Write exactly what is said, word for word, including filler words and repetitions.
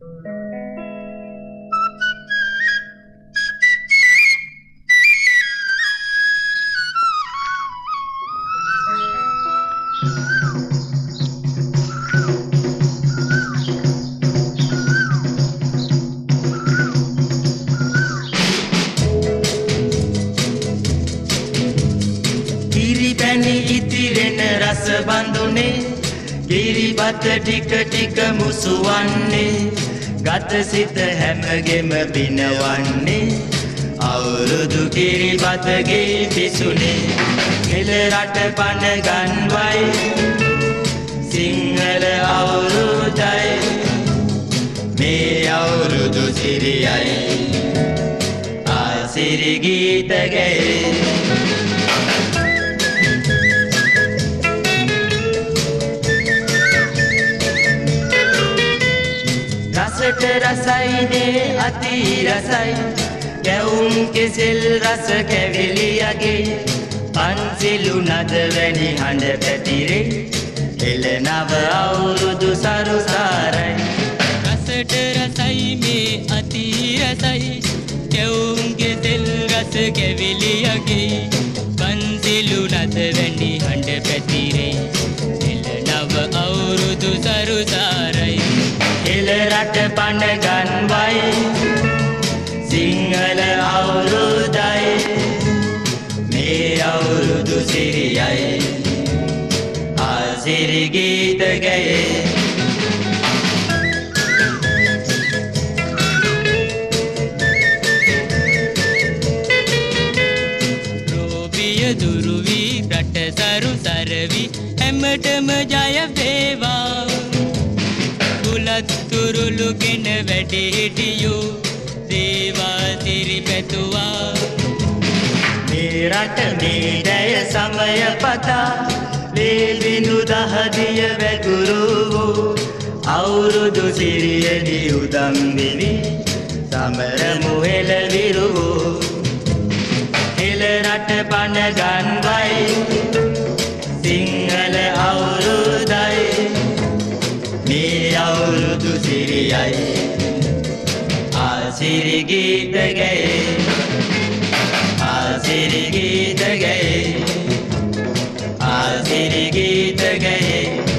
රස බඳුනේ කිරිබත ටික ටික මුසුවන්නේ ගත සිත හැමගෙම පිනවන්නේ අවුරුදු කිරිබතගේ පිසුනේ මෙල රට පන ගන්වයි සිංහල අවුරුදයි මේ අවුරුදු සිරියයි ආසිරි ගීත ගැයේ රසට රසයිනේ අති රසයි කැවුම් කෙසෙල් රස කැවිලියගේ පන්සිලු නද වැනි හඬ පැතිරේ එළ නව අවුරුදු සරුසාරයි රසට රසයි මේ අති රසයි කැවුම් කෙසෙල් රස කැවිලියගේ පන්සිලු නද වැනි හඬ පැතිරේ එළ නව අවුරුදු සරුසාරයි එළ රට පන ගන්වයි සිංහල අවුරුදයි මේ අවුරුදු සිරියයි ආසිරි ගීත ගැයේ රෝබිය දුරුවී රට සරු සරවි හැමටම ජය වේවා බුලත් තුරුළු ගෙන වැඩ හිටියෝ දේවා සිරි පැතුවා මේ රට මේ දැය සමය පතා ලේබිඳු දහදිය වැගුරු වූ අවුරුදු සිරියදි උදම් දිවි සමර මුහෙල විරු එළ රට පන ගන්වයි සිංහල අවුරුදයි මේ අවුරුදු සිරියයි ආසිරි ගීත ගැයේ ආසිරි ගීත ගැයේ ආසිරි ගීත ගැයේ